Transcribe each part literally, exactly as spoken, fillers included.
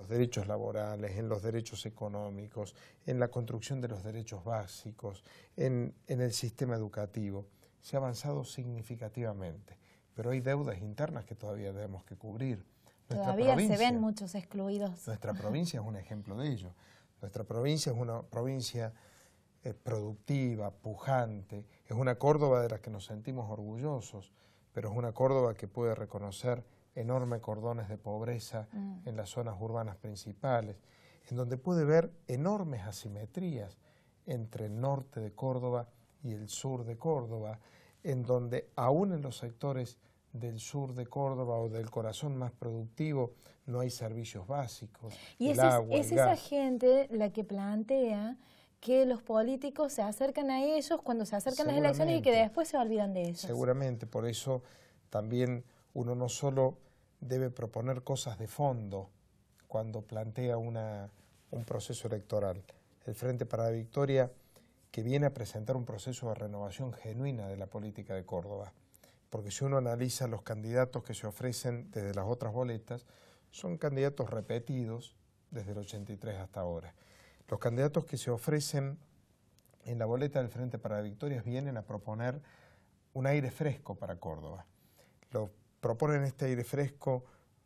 los derechos laborales, en los derechos económicos, en la construcción de los derechos básicos, en, en el sistema educativo. Se ha avanzado significativamente, pero hay deudas internas que todavía tenemos que cubrir. Nuestra Todavía provincia, se ven muchos excluidos. Nuestra provincia es un ejemplo de ello. Nuestra provincia es una provincia eh, productiva, pujante, es una Córdoba de la que nos sentimos orgullosos, pero es una Córdoba que puede reconocer enormes cordones de pobreza mm. en las zonas urbanas principales, en donde puede ver enormes asimetrías entre el norte de Córdoba y el sur de Córdoba, en donde aún en los sectores del sur de Córdoba o del corazón más productivo no hay servicios básicos, y el es, agua, es el esa gas. gente la que plantea que los políticos se acercan a ellos cuando se acercan las elecciones y que después se olvidan de ellos. Seguramente, por eso también uno no solo debe proponer cosas de fondo cuando plantea una, un proceso electoral. El Frente para la Victoria, que viene a presentar un proceso de renovación genuina de la política de Córdoba, porque si uno analiza los candidatos que se ofrecen desde las otras boletas, son candidatos repetidos desde el ochenta y tres hasta ahora. Los candidatos que se ofrecen en la boleta del Frente para la Victoria vienen a proponer un aire fresco para Córdoba. Lo proponen este aire fresco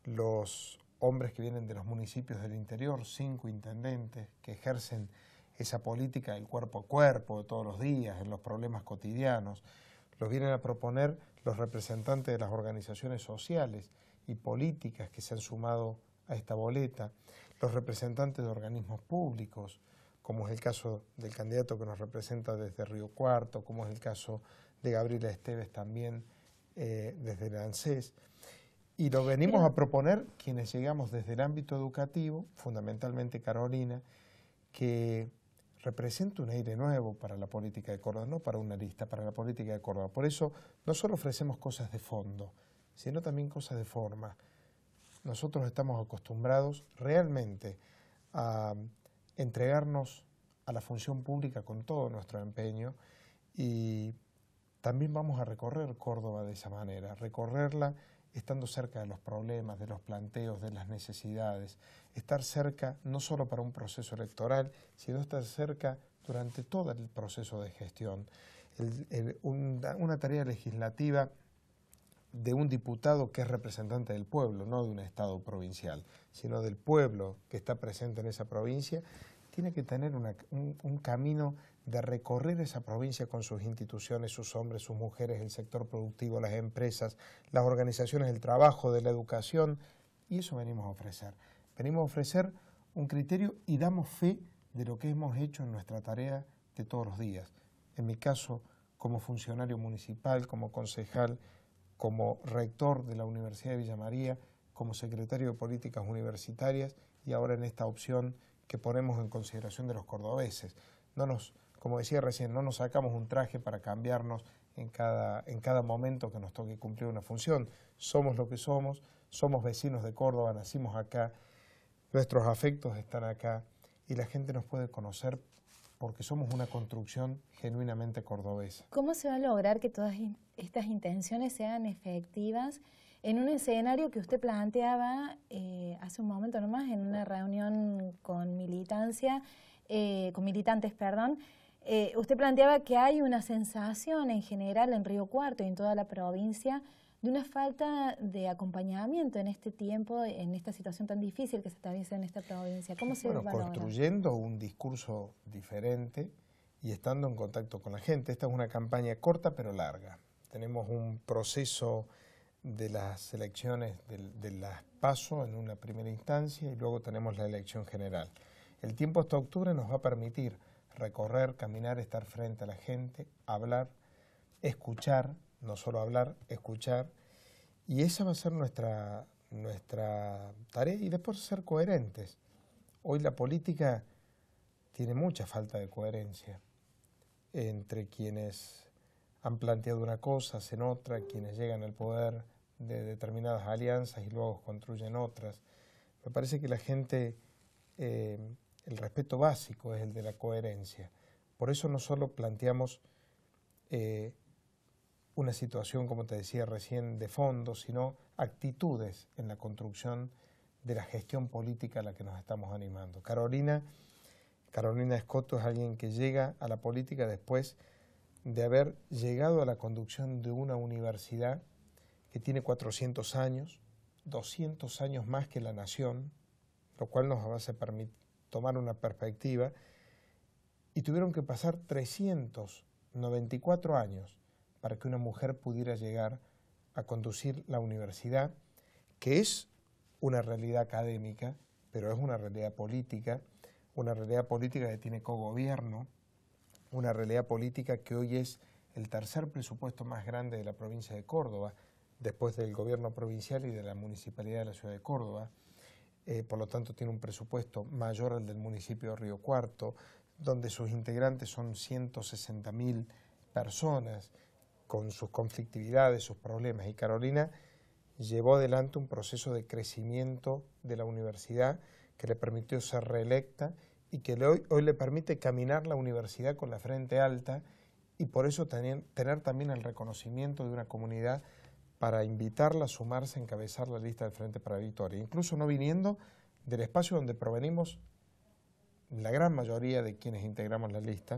los hombres que vienen de los municipios del interior, cinco intendentes que ejercen esa política del cuerpo a cuerpo de todos los días, en los problemas cotidianos. Los vienen a proponer los representantes de las organizaciones sociales y políticas que se han sumado a esta boleta, los representantes de organismos públicos, como es el caso del candidato que nos representa desde Río Cuarto, como es el caso de Gabriela Esteves también eh, desde el ANSES. Y lo venimos Pero... a proponer quienes llegamos desde el ámbito educativo, fundamentalmente Carolina, que representa un aire nuevo para la política de Córdoba, no para una lista, para la política de Córdoba. Por eso no solo ofrecemos cosas de fondo, sino también cosas de forma. Nosotros estamos acostumbrados realmente a entregarnos a la función pública con todo nuestro empeño y también vamos a recorrer Córdoba de esa manera, recorrerla estando cerca de los problemas, de los planteos, de las necesidades, estar cerca no solo para un proceso electoral, sino estar cerca durante todo el proceso de gestión. El, el, una, una tarea legislativa de un diputado que es representante del pueblo, no de un estado provincial, sino del pueblo que está presente en esa provincia, tiene que tener una, un, un camino de recorrer esa provincia con sus instituciones, sus hombres, sus mujeres, el sector productivo, las empresas, las organizaciones del trabajo, de la educación, y eso venimos a ofrecer. Venimos a ofrecer un criterio y damos fe de lo que hemos hecho en nuestra tarea de todos los días. En mi caso, como funcionario municipal, como concejal, como rector de la Universidad de Villa María, como secretario de Políticas Universitarias y ahora en esta opción que ponemos en consideración de los cordobeses. No nos, como decía recién, no nos sacamos un traje para cambiarnos en cada, en cada momento que nos toque cumplir una función. Somos lo que somos, somos vecinos de Córdoba, nacimos acá, nuestros afectos están acá y la gente nos puede conocer porque somos una construcción genuinamente cordobesa. ¿Cómo se va a lograr que todas estas intenciones sean efectivas en un escenario que usted planteaba eh, hace un momento nomás en una reunión con militancia, eh, con militantes, perdón? Eh, usted planteaba que hay una sensación en general en Río Cuarto y en toda la provincia de una falta de acompañamiento en este tiempo, en esta situación tan difícil que se atraviesa en esta provincia. ¿Cómo se bueno, va a lograr? Construyendo un discurso diferente y estando en contacto con la gente. Esta es una campaña corta pero larga. Tenemos un proceso de las elecciones, de, de las PASO en una primera instancia y luego tenemos la elección general. El tiempo hasta octubre nos va a permitir recorrer, caminar, estar frente a la gente, hablar, escuchar, no solo hablar, escuchar, y esa va a ser nuestra, nuestra tarea y después ser coherentes. Hoy la política tiene mucha falta de coherencia entre quienes han planteado una cosa, hacen otra, quienes llegan al poder de determinadas alianzas y luego construyen otras. Me parece que la gente, eh, el respeto básico es el de la coherencia. Por eso no solo planteamos eh, una situación, como te decía recién, de fondo, sino actitudes en la construcción de la gestión política a la que nos estamos animando. Carolina, Carolina Escoto es alguien que llega a la política después de haber llegado a la conducción de una universidad que tiene cuatrocientos años, doscientos años más que la nación, lo cual nos hace tomar una perspectiva, y tuvieron que pasar trescientos noventa y cuatro años para que una mujer pudiera llegar a conducir la universidad, que es una realidad académica, pero es una realidad política, una realidad política que tiene cogobierno, una realidad política que hoy es el tercer presupuesto más grande de la provincia de Córdoba, después del gobierno provincial y de la municipalidad de la ciudad de Córdoba. Eh, por lo tanto, tiene un presupuesto mayor al del municipio de Río Cuarto, donde sus integrantes son ciento sesenta mil personas, con sus conflictividades, sus problemas. Y Carolina llevó adelante un proceso de crecimiento de la universidad que le permitió ser reelecta y que hoy, hoy le permite caminar la universidad con la frente alta, y por eso tener, tener también el reconocimiento de una comunidad para invitarla a sumarse a encabezar la lista del Frente para la Victoria, incluso no viniendo del espacio donde provenimos la gran mayoría de quienes integramos la lista,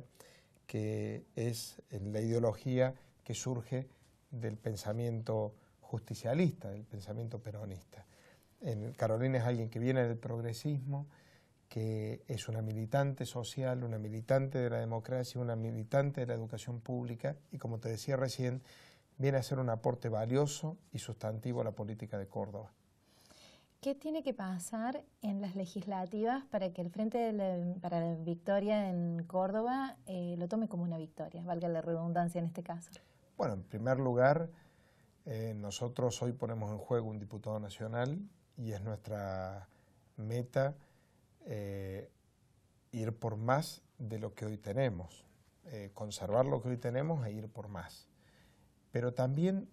que es la ideología que surge del pensamiento justicialista, del pensamiento peronista. En Carolina es alguien que viene del progresismo, que es una militante social, una militante de la democracia, una militante de la educación pública, y como te decía recién, viene a ser un aporte valioso y sustantivo a la política de Córdoba. ¿Qué tiene que pasar en las legislativas para que el Frente de la, para la Victoria en Córdoba eh, lo tome como una victoria, valga la redundancia en este caso? Bueno, en primer lugar, eh, nosotros hoy ponemos en juego un diputado nacional y es nuestra meta eh, ir por más de lo que hoy tenemos, eh, conservar lo que hoy tenemos e ir por más. Pero también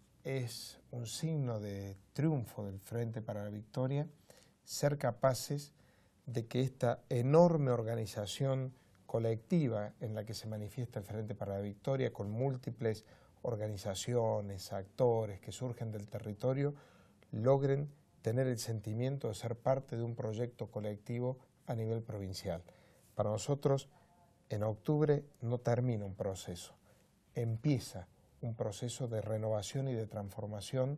es un signo de triunfo del Frente para la Victoria ser capaces de que esta enorme organización colectiva en la que se manifiesta el Frente para la Victoria, con múltiples organizaciones, actores que surgen del territorio, logren tener el sentimiento de ser parte de un proyecto colectivo a nivel provincial. Para nosotros, en octubre no termina un proceso, empieza un proceso de renovación y de transformación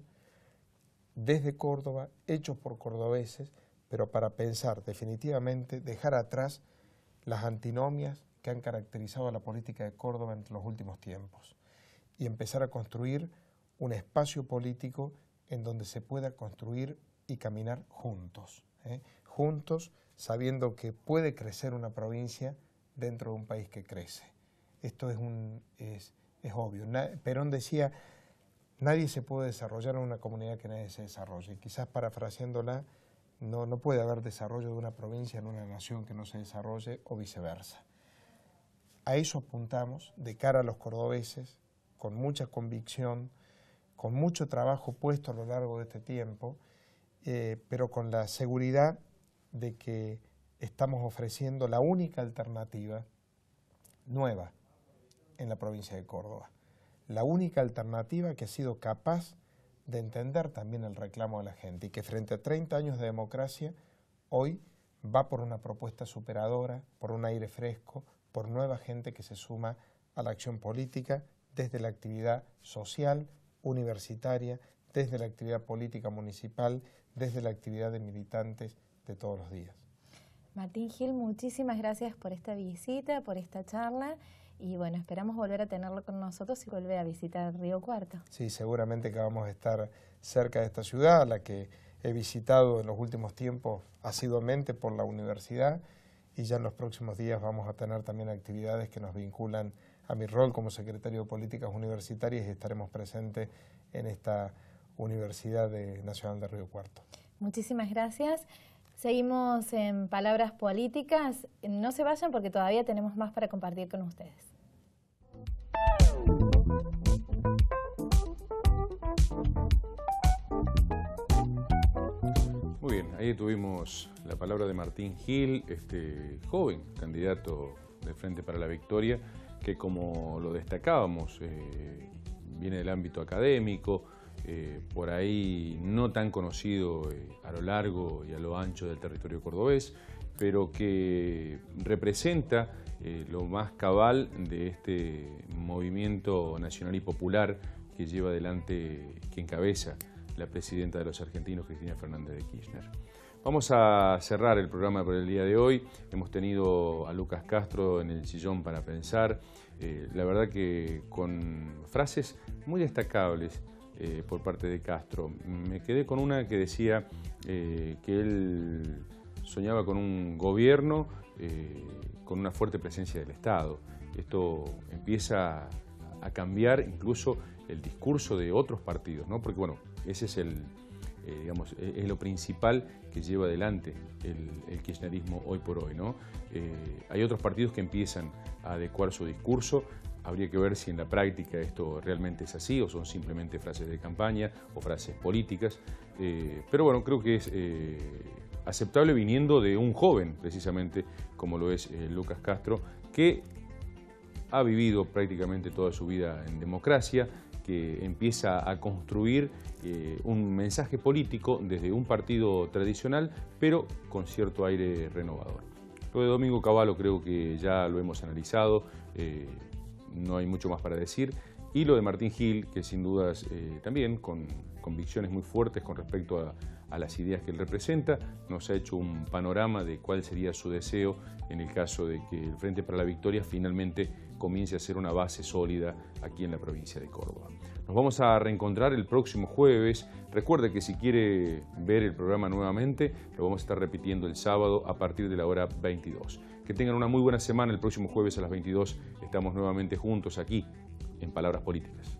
desde Córdoba, hecho por cordobeses, pero para pensar definitivamente, dejar atrás las antinomias que han caracterizado a la política de Córdoba en los últimos tiempos y empezar a construir un espacio político en donde se pueda construir y caminar juntos, ¿eh? juntos sabiendo que puede crecer una provincia dentro de un país que crece. Esto es, un, es, es obvio. Na, Perón decía, nadie se puede desarrollar en una comunidad que nadie se desarrolle. Quizás parafraseándola, no, no puede haber desarrollo de una provincia en una nación que no se desarrolle o viceversa. A eso apuntamos de cara a los cordobeses, con mucha convicción, con mucho trabajo puesto a lo largo de este tiempo, eh, pero con la seguridad de que estamos ofreciendo la única alternativa nueva en la provincia de Córdoba. La única alternativa que ha sido capaz de entender también el reclamo de la gente y que frente a treinta años de democracia, hoy va por una propuesta superadora, por un aire fresco, por nueva gente que se suma a la acción política desde la actividad social, universitaria, desde la actividad política municipal, desde la actividad de militantes de todos los días. Martín Gil, muchísimas gracias por esta visita, por esta charla, y bueno, esperamos volver a tenerlo con nosotros y volver a visitar Río Cuarto. Sí, seguramente que vamos a estar cerca de esta ciudad, a la que he visitado en los últimos tiempos asiduamente por la universidad, y ya en los próximos días vamos a tener también actividades que nos vinculan a mi rol como secretario de Políticas Universitarias y estaremos presentes en esta Universidad de, Nacional de Río Cuarto. Muchísimas gracias. Seguimos en Palabras Políticas. No se vayan porque todavía tenemos más para compartir con ustedes. Muy bien, ahí tuvimos la palabra de Martín Gil, este joven candidato del Frente para la Victoria, que como lo destacábamos, eh, viene del ámbito académico, eh, por ahí no tan conocido eh, a lo largo y a lo ancho del territorio cordobés, pero que representa eh, lo más cabal de este movimiento nacional y popular que lleva adelante, que encabeza la presidenta de los argentinos, Cristina Fernández de Kirchner. Vamos a cerrar el programa por el día de hoy. Hemos tenido a Lucas Castro en el sillón para pensar, eh, la verdad que con frases muy destacables eh, por parte de Castro. Me quedé con una que decía eh, que él soñaba con un gobierno eh, con una fuerte presencia del Estado. Esto empieza a cambiar incluso el discurso de otros partidos, ¿no? Porque bueno, ese es el, eh, digamos, es lo principal que lleva adelante el, el kirchnerismo hoy por hoy, ¿no? Eh, hay otros partidos que empiezan a adecuar su discurso. Habría que ver si en la práctica esto realmente es así o son simplemente frases de campaña o frases políticas. Eh, pero bueno, creo que es eh, aceptable viniendo de un joven, precisamente como lo es eh, Lucas Castro, que ha vivido prácticamente toda su vida en democracia, que empieza a construir eh, un mensaje político desde un partido tradicional, pero con cierto aire renovador. Lo de Domingo Cavallo creo que ya lo hemos analizado, eh, no hay mucho más para decir. Y lo de Martín Gil, que sin dudas eh, también con convicciones muy fuertes con respecto a, a las ideas que él representa, nos ha hecho un panorama de cuál sería su deseo en el caso de que el Frente para la Victoria finalmente comience a ser una base sólida aquí en la provincia de Córdoba. Nos vamos a reencontrar el próximo jueves. Recuerde que si quiere ver el programa nuevamente, lo vamos a estar repitiendo el sábado a partir de la hora veintidós. Que tengan una muy buena semana. El próximo jueves a las veintidós estamos nuevamente juntos aquí en Palabras Políticas.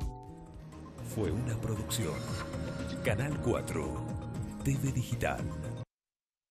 Fue una producción. Canal cuatro, T V Digital.